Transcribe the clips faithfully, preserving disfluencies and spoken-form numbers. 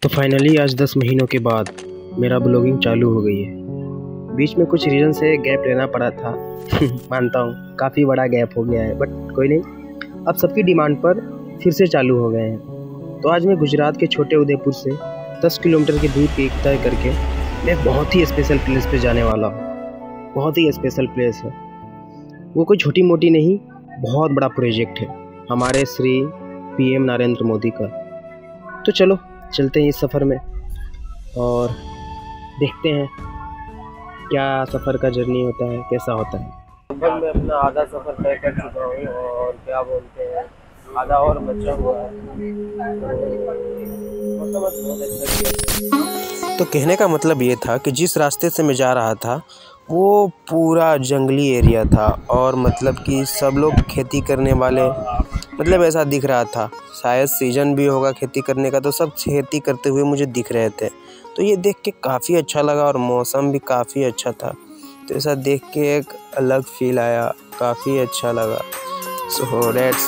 तो फाइनली आज दस महीनों के बाद मेरा ब्लॉगिंग चालू हो गई है। बीच में कुछ रीज़न से गैप लेना पड़ा था मानता हूँ काफ़ी बड़ा गैप हो गया है, बट कोई नहीं, अब सबकी डिमांड पर फिर से चालू हो गए हैं। तो आज मैं गुजरात के छोटे उदयपुर से दस किलोमीटर की दूर की तय करके मैं बहुत ही स्पेशल प्लेस पे जाने वाला हूँ। बहुत ही स्पेशल प्लेस है वो, कोई छोटी मोटी नहीं, बहुत बड़ा प्रोजेक्ट है हमारे श्री पी एम नरेंद्र मोदी का। तो चलो चलते हैं इस सफ़र में और देखते हैं क्या सफ़र का जर्नी होता है, कैसा होता है। लगभग मैं अपना आधा सफ़र तय कर चुका हूँ और क्या बोलते हैं आधा और बचा हुआ है। तो कहने का मतलब ये था कि जिस रास्ते से मैं जा रहा था वो पूरा जंगली एरिया था और मतलब कि सब लोग खेती करने वाले, मतलब ऐसा दिख रहा था। शायद सीज़न भी होगा खेती करने का, तो सब खेती करते हुए मुझे दिख रहे थे। तो ये देख के काफ़ी अच्छा लगा और मौसम भी काफ़ी अच्छा था। तो ऐसा देख के एक अलग फील आया, काफ़ी अच्छा लगा। सो दैट्स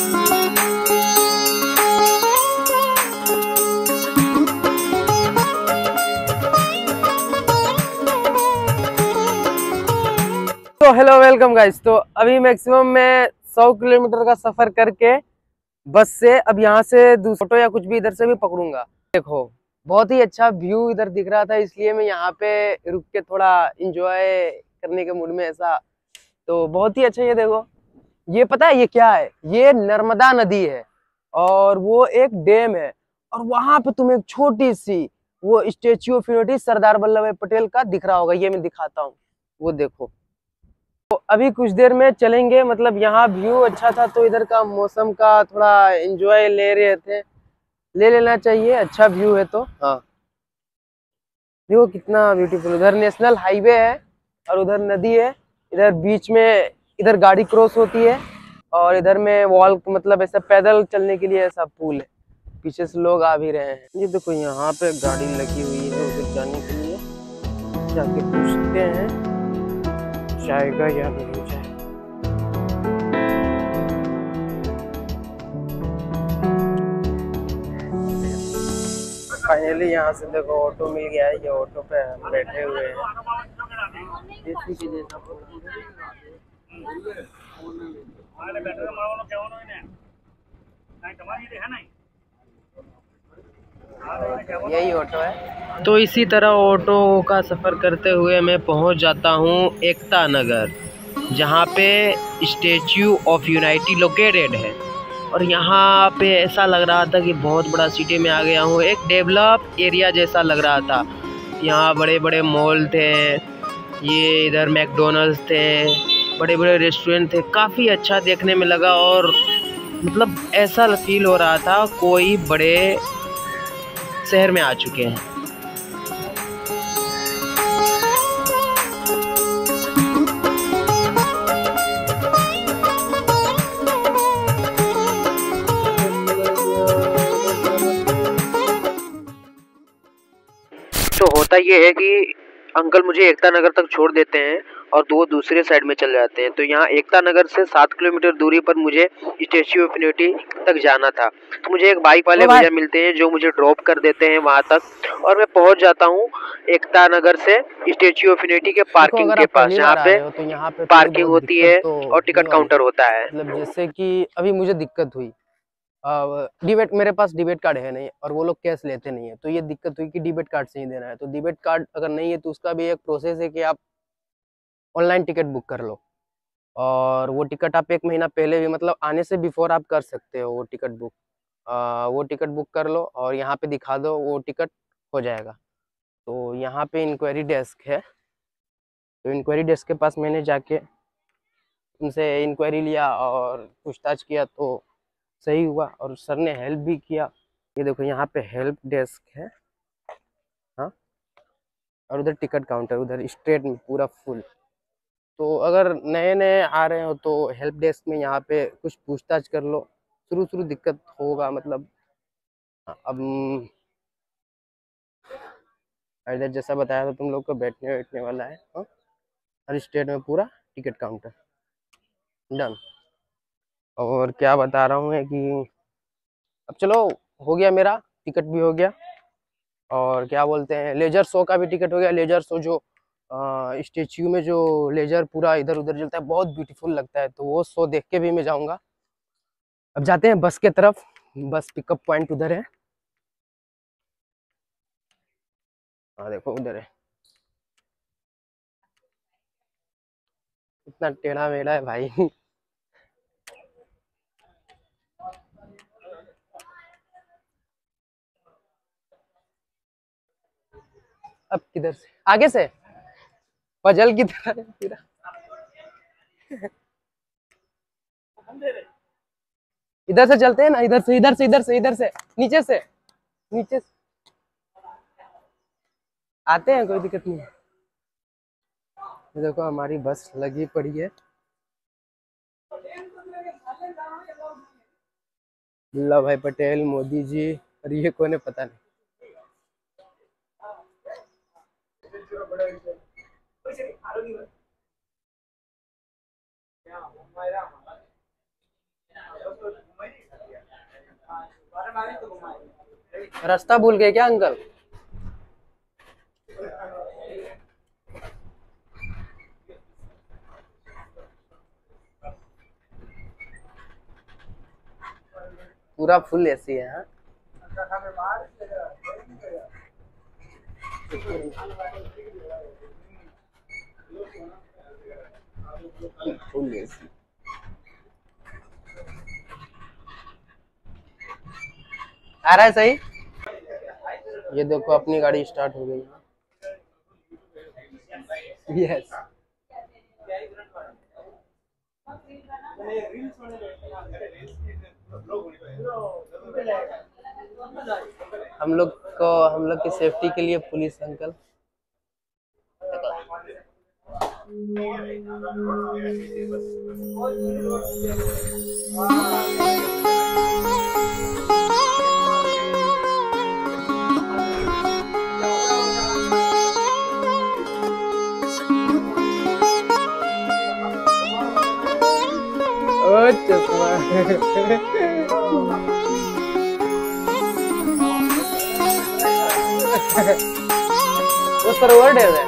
तो हेलो वेलकम गाइस। तो अभी मैक्सिमम मैं सौ किलोमीटर का सफ़र करके बस से अब यहाँ से दूसरा ऑटो या कुछ भी इधर से भी पकड़ूंगा। देखो बहुत ही अच्छा व्यू इधर दिख रहा था, इसलिए मैं यहाँ पे रुक के थोड़ा इंजॉय करने के मूड में ऐसा। तो बहुत ही अच्छा, ये देखो, ये पता है ये क्या है? ये नर्मदा नदी है और वो एक डैम है और वहां पे तुम्हें एक छोटी सी वो Statue of Unity Sardar Vallabhbhai Patel का दिख रहा होगा। ये मैं दिखाता हूँ, वो देखो। तो अभी कुछ देर में चलेंगे, मतलब यहाँ व्यू अच्छा था तो इधर का मौसम का थोड़ा एंजॉय ले रहे थे, ले लेना चाहिए, अच्छा व्यू है तो। हाँ देखो कितना ब्यूटीफुल, उधर नेशनल हाईवे है और उधर नदी है, इधर बीच में इधर गाड़ी क्रॉस होती है और इधर में वॉल, मतलब ऐसा पैदल चलने के लिए ऐसा पुल है। पीछे से लोग आ भी रहे हैं। ये देखो यहाँ पे गाड़ी लगी हुई है उधर जाने के लिए, जाके पूछते हैं जाएगा या नहीं जाएगा। फाइनली यहाँ से देखो ऑटो मिल गया है, ये ऑटो पे हम बैठे हुए हैं। यही ऑटो है। तो इसी तरह ऑटो का सफ़र करते हुए मैं पहुंच जाता हूं एकता नगर, जहां पे स्टैच्यू ऑफ यूनिटी लोकेटेड है। और यहाँ पे ऐसा लग रहा था कि बहुत बड़ा सिटी में आ गया हूँ, एक डेवलप एरिया जैसा लग रहा था। यहाँ बड़े बड़े मॉल थे, ये इधर मैकडोनल्ड्स थे, बड़े बड़े रेस्टोरेंट थे, काफ़ी अच्छा देखने में लगा। और मतलब ऐसा फील हो रहा था कोई बड़े शहर में आ चुके हैं। तो होता ये है कि अंकल मुझे एकता नगर तक छोड़ देते हैं और दो दूसरे साइड में चले जाते हैं। तो यहाँ एकता नगर से सात किलोमीटर दूरी पर मुझे स्टैच्यू ऑफ यूनिटी तक जाना था। तो मुझे एक बाइक वाले भैया मिलते हैं जो मुझे ड्रॉप कर देते हैं वहाँ तक और मैं पहुँच जाता हूँ एकता नगर से स्टैच्यू ऑफ यूनिटी के पार्किंग के पास, जहाँ पे तो यहाँ पे पार्किंग होती है और टिकट काउंटर होता है। मतलब जैसे कि अभी मुझे दिक्कत हुई, डिबेट मेरे पास डिबेट कार्ड है नहीं और वो लोग कैश लेते नहीं है, तो ये दिक्कत हुई कि डिबेट कार्ड से ही देना है। तो डिबेट कार्ड अगर नहीं है तो उसका भी एक प्रोसेस है कि आप ऑनलाइन टिकट बुक कर लो और वो टिकट आप एक महीना पहले भी, मतलब आने से बिफोर आप कर सकते हो वो टिकट बुक। आ, वो टिकट बुक कर लो और यहाँ पे दिखा दो, वो टिकट हो जाएगा। तो यहाँ पे इंक्वायरी डेस्क है, तो इंक्वायरी डेस्क के पास मैंने जाके उनसे इंक्वायरी लिया और पूछताछ किया तो सही हुआ और सर ने हेल्प भी किया। ये देखो यहाँ पे हेल्प डेस्क है, हाँ, और उधर टिकट काउंटर, उधर स्ट्रेट में पूरा फुल। तो अगर नए नए आ रहे हो तो हेल्प डेस्क में यहाँ पे कुछ पूछताछ कर लो, शुरू शुरू दिक्कत होगा, मतलब अब इधर जैसा बताया था तुम लोग को बैठने बैठने वाला है, हाँ, हर स्टेट में पूरा टिकट काउंटर डन। और क्या बता रहा हूँ है कि अब चलो हो गया, मेरा टिकट भी हो गया और क्या बोलते हैं, लेजर शो का भी टिकट हो गया। लेजर शो जो स्टेच्यू में जो लेजर पूरा इधर उधर जलता है, बहुत ब्यूटीफुल लगता है, तो वो शो देख के भी मैं जाऊंगा। अब जाते हैं बस के तरफ। बस पिकअप पॉइंट उधर है। हाँ देखो उधर है। इतना टेढ़ा मेढ़ा है भाई। अब किधर से, आगे से पजल की तरह है पूरा। इधर से चलते हैं ना, इधर से इधर से इधर से इधर से नीचे से नीचे से आते हैं, कोई दिक्कत नहीं है। देखो हमारी बस लगी पड़ी है। वल्लभ भाई पटेल, मोदी जी, और ये कौन है पता नहीं। रास्ता भूल गए क्या अंकल? पूरा फुल एसी है। हाँ फुल एसी। आ रहा है सही? ये देखो अपनी गाड़ी स्टार्ट हो गई। यस। हम लोग को, हम लोग की सेफ्टी के लिए पुलिस अंकल। ओ चश्मा। उस पर वर्ड है।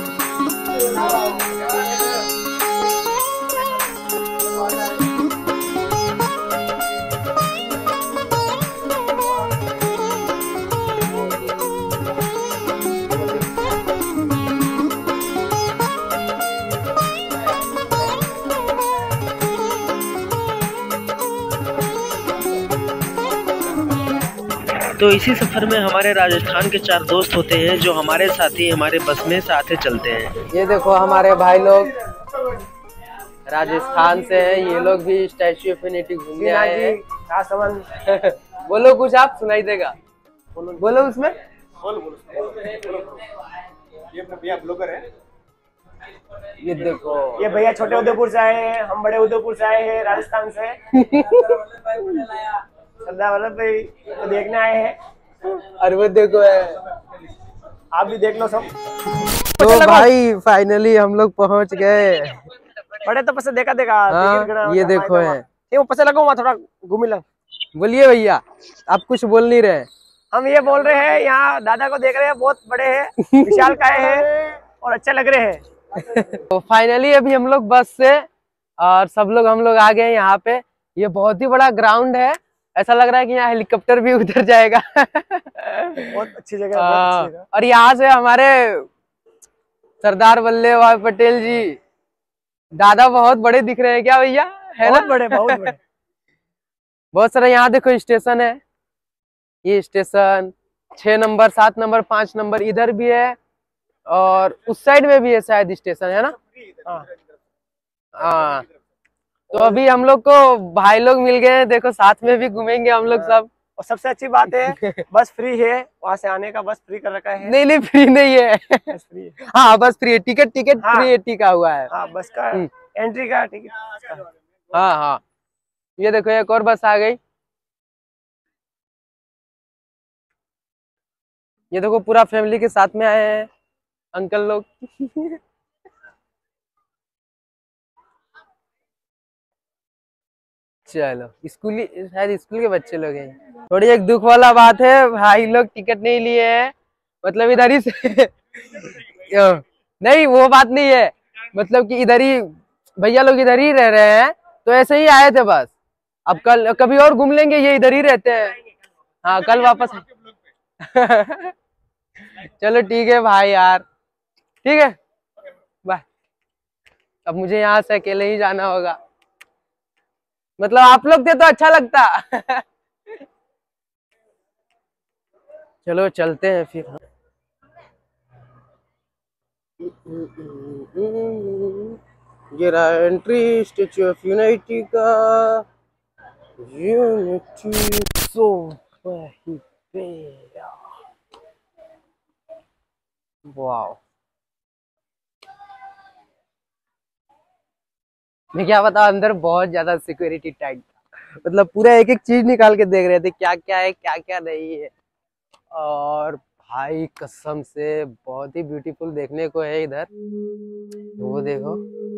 तो इसी सफर में हमारे राजस्थान के चार दोस्त होते हैं जो हमारे साथी हमारे बस में साथ चलते हैं। ये देखो हमारे भाई लोग राजस्थान से हैं, ये लोग भी स्टैच्यू ऑफ यूनिटी घूमने आए हैं। क्या समझ बोलो कुछ, आप सुनाई देगा। बोलो उसमें। बोलो बोलो। ये भैया ब्लॉगर है। ये देखो ये भैया छोटे उदयपुर से आए हैं, हम बड़े उदयपुर से आए हैं, राजस्थान से। सरदार वल्लभ भाई तो देखने आए हैं। अरे वो देखो है, आप भी देख लो सब। तो भाई फाइनली हम लोग पहुंच गए। बड़े तो पसंद देखा देखा। हाँ, ये देखो है, ये वो पसंद लगा, वहाँ थोड़ा घूमी लो। बोलिए भैया, आप कुछ बोल नहीं रहे। हम ये बोल रहे हैं, यहाँ दादा को देख रहे हैं, बहुत बड़े हैं, विशालकाय हैं और अच्छे लग रहे हैं। तो फाइनली अभी हम लोग बस से और सब लोग हम लोग आ गए यहाँ पे। ये बहुत ही बड़ा ग्राउंड है, ऐसा लग रहा है कि यहाँ हेलीकॉप्टर भी उतर जाएगा। बहुत अच्छी जगह, बहुत अच्छी जगह। और यहाँ से हमारे सरदार वल्लभ भाई पटेल जी, दादा बहुत बड़े दिख रहे हैं क्या भैया? है बहुत ना? बड़े, बहुत बड़े। बहुत सारा यहाँ देखो स्टेशन है। ये स्टेशन छह नंबर, सात नंबर, पांच नंबर इधर भी है, और उस साइड में भी है शायद स्टेशन, है ना? हाँ। तो अभी हम लोग को भाई लोग मिल गए हैं, देखो साथ में भी घूमेंगे हम लोग सब। और सबसे अच्छी बात है बस फ्री है, वहाँ से आने का बस फ्री कर रखा है। नहीं नहीं फ्री नहीं है। बस फ्री है। हाँ बस फ्री है, टिकट टिकट हाँ, फ्री टिका हुआ है। हाँ बस का एंट्री का टिकट। हाँ हाँ, ये देखो एक और बस आ गई। ये देखो पूरा फैमिली के साथ में आए हैं अंकल लोग। चलो स्कूली, शायद स्कूल के बच्चे लोग हैं। थोड़ी एक दुख वाला बात है, भाई लोग टिकट नहीं लिए हैं, मतलब इधर ही से नहीं वो बात नहीं है, मतलब कि इधर ही भैया लोग इधर ही रह रहे हैं तो ऐसे ही आए थे बस। अब कल कभी और घूम लेंगे, ये इधर ही रहते हैं। हाँ कल वापस चलो ठीक है भाई यार, ठीक है बाय। अब मुझे यहाँ से अकेले ही जाना होगा, मतलब आप लोग थे तो अच्छा लगता चलो चलते हैं फिर। ये रहा एंट्री स्टेच्यू ऑफ यूनिटी का। यूनिटी सो वाओ, मैं क्या बता, अंदर बहुत ज्यादा सिक्योरिटी टाइट था, मतलब पूरा एक एक चीज निकाल के देख रहे थे क्या क्या है क्या क्या नहीं है। और भाई कसम से बहुत ही ब्यूटीफुल देखने को है इधर, वो देखो।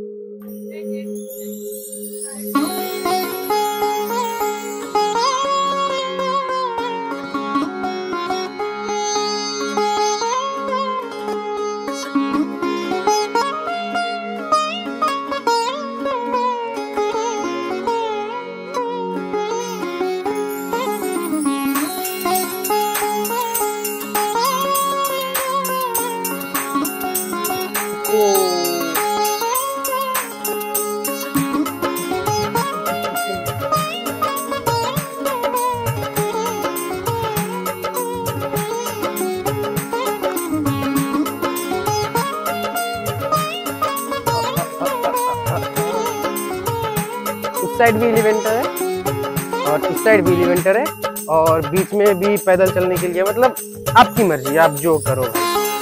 उस साइड भी एलिवेटर है और इस साइड भी एलिवेटर है, और बीच में भी पैदल चलने के लिए, मतलब आपकी मर्जी, आप जो करो।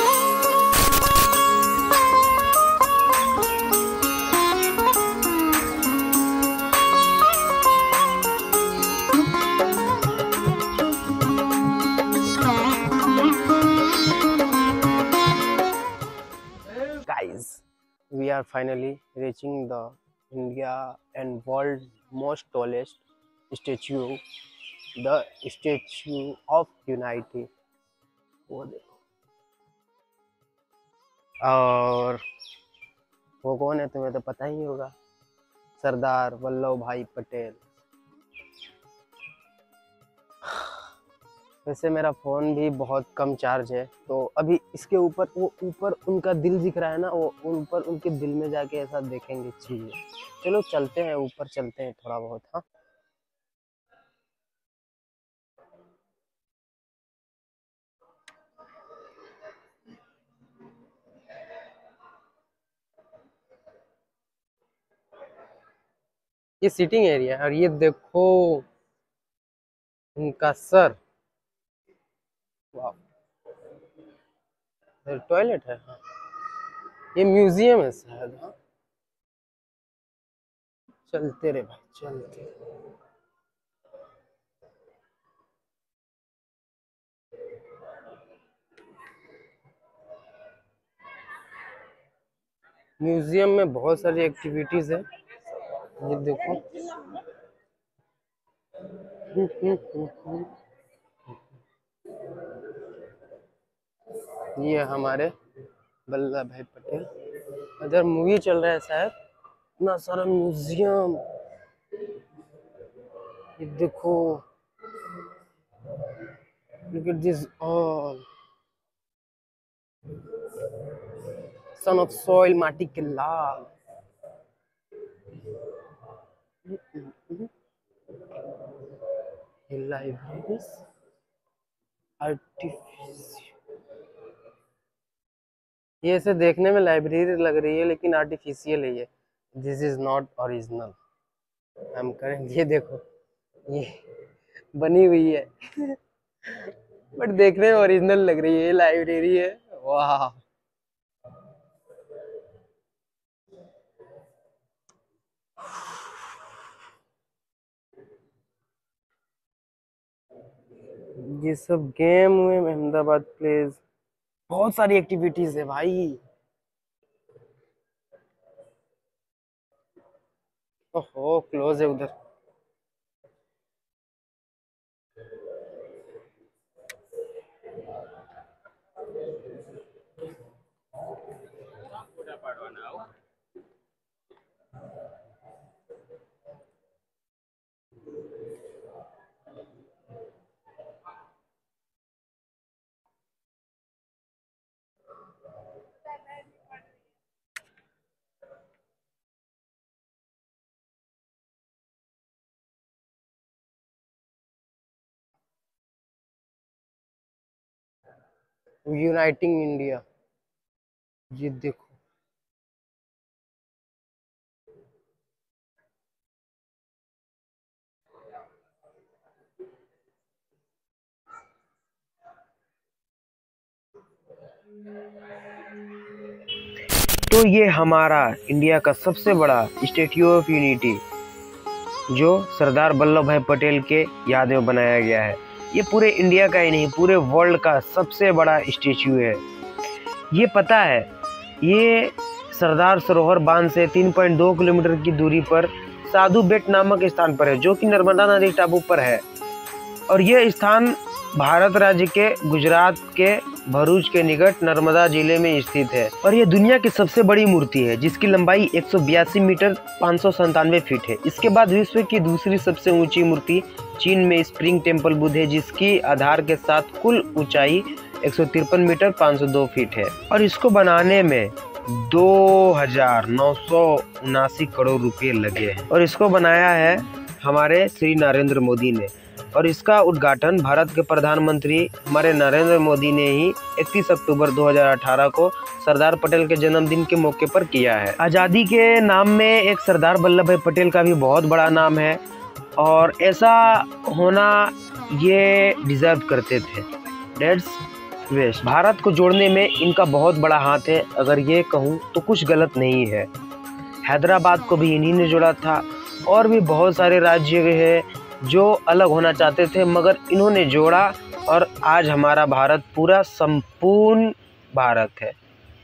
Guys, we are finally reaching the India and world most tallest statue, the Statue of Unity। वो देखो, और वो कौन है तुम्हें तो पता ही होगा, सरदार वल्लभ भाई पटेल। वैसे मेरा फ़ोन भी बहुत कम चार्ज है, तो अभी इसके ऊपर वो ऊपर उनका दिल दिख रहा है ना, वो ऊपर उनके दिल में जाके ऐसा देखेंगे चीज़ें। चलो चलते हैं ऊपर, चलते हैं थोड़ा बहुत। हाँ ये सीटिंग एरिया है, और ये देखो उनका सर, वाह। टॉयलेट है, हाँ ये म्यूजियम है शायद। हाँ चलते रे भाई चलते। म्यूजियम में बहुत सारी एक्टिविटीज है, ये देखो। ये हमारे वल्लभ भाई पटेल, इधर मूवी चल रहा है शायद, इतना सारा म्यूजियम। ये देखो, look at this all, son of soil, माटी के लाल। लाइब्रेरीज आर्टिफिशियल, ये ऐसे देखने में लाइब्रेरी लग रही है लेकिन आर्टिफिशियल है ये, दिस इज नॉट ओरिजिनल। हम करें, ये देखो ये बनी हुई है बट देखने में ओरिजिनल लग रही है, ये लाइब्रेरी है। वाह, ये सब गेम हुए अहमदाबाद प्लेस, बहुत सारी एक्टिविटीज है भाई। ओहो क्लोज है उधर। यूनाइटिंग इंडिया, ये देखो। तो ये हमारा इंडिया का सबसे बड़ा स्टैच्यू ऑफ यूनिटी जो सरदार वल्लभ भाई पटेल के याद में बनाया गया है। ये पूरे इंडिया का ही नहीं, पूरे वर्ल्ड का सबसे बड़ा स्टैच्यू है। ये पता है, ये सरदार सरोवर बांध से तीन पॉइंट दो किलोमीटर की दूरी पर साधु बेट नामक स्थान पर है, जो कि नर्मदा नदी टापू पर है। और यह स्थान भारत राज्य के गुजरात के भरूच के निकट नर्मदा जिले में स्थित है। और यह दुनिया की सबसे बड़ी मूर्ति है, जिसकी लंबाई एक सौ बयासी मीटर पाँच सौ संतानवे फीट है। इसके बाद विश्व की दूसरी सबसे ऊंची मूर्ति चीन में स्प्रिंग टेम्पल बुद्ध है, जिसकी आधार के साथ कुल ऊंचाई एक सौ तिरपन मीटर पाँच सौ दो फीट है। और इसको बनाने में दो हजार नौ सौ उनासी करोड़ रुपए लगे हैं। और इसको बनाया है हमारे श्री नरेंद्र मोदी ने। और इसका उद्घाटन भारत के प्रधानमंत्री हमारे नरेंद्र मोदी ने ही इकतीस अक्टूबर दो हज़ार अठारह को सरदार पटेल के जन्मदिन के मौके पर किया है। आज़ादी के नाम में एक सरदार वल्लभ भाई पटेल का भी बहुत बड़ा नाम है, और ऐसा होना ये डिजर्व करते थे। Dates waste. भारत को जोड़ने में इनका बहुत बड़ा हाथ है, अगर ये कहूँ तो कुछ गलत नहीं है। हैदराबाद को भी इन्हीं ने जोड़ा था, और भी बहुत सारे राज्य हैं जो अलग होना चाहते थे, मगर इन्होंने जोड़ा, और आज हमारा भारत पूरा संपूर्ण भारत है।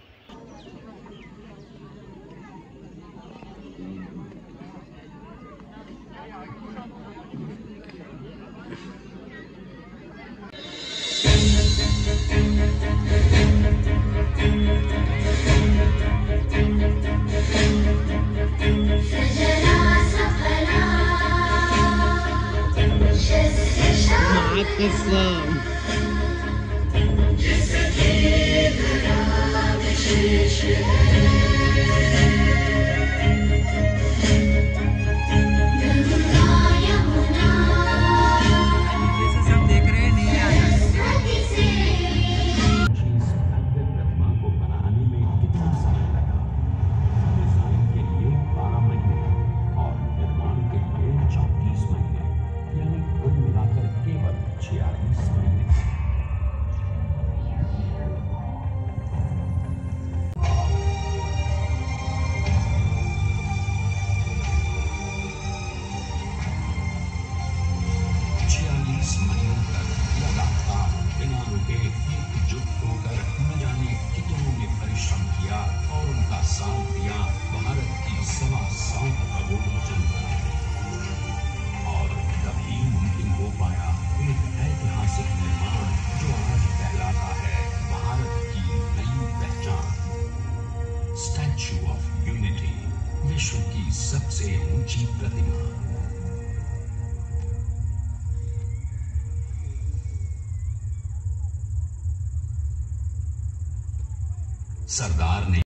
स्टैच्यू ऑफ यूनिटी, विश्व की सबसे ऊंची प्रतिमा। सरदार ने